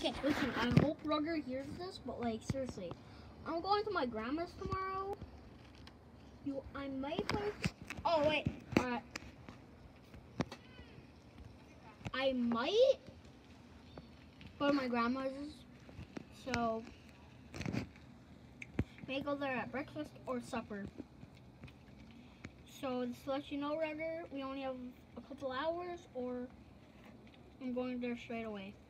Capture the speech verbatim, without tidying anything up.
Okay, listen, I hope Rugger hears this, but like seriously, I'm going to my grandma's tomorrow. You, I might play. Oh wait, alright. I might go to my grandma's, so may go there at breakfast or supper. So just to let you know, Rugger, we only have a couple hours, or I'm going there straight away.